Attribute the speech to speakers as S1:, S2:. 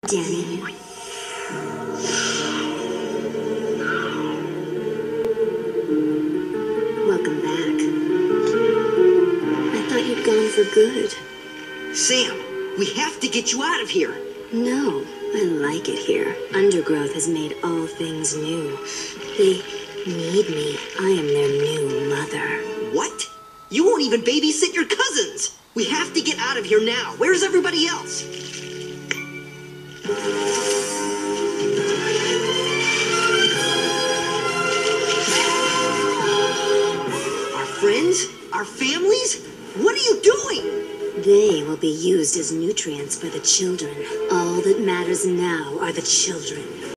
S1: Danny. Welcome back. I thought you'd gone for good.
S2: Sam, we have to get you out of here.
S1: No, I like it here. Undergrowth has made all things new. They need me. I am their new mother.
S2: What? You won't even babysit your cousins. We have to get out of here now. Where's everybody else? Our friends? Our families? What are you doing?
S1: They will be used as nutrients for the children. All that matters now are the children.